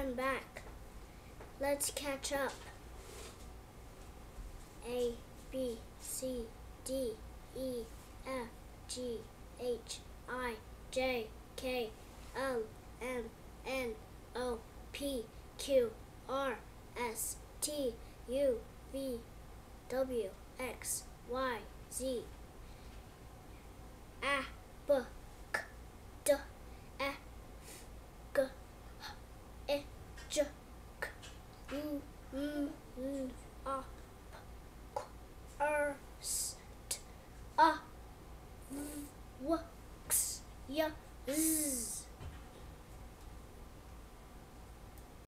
I'm back. Let's catch up. A, B, C, D, E, F, G, H, I, J, K, L, M, N, O, P, Q, R, S, T, U, V, W, X, Y, Z. A, B, K, D, E, F, G, H, I, J, K, L, M, N, O,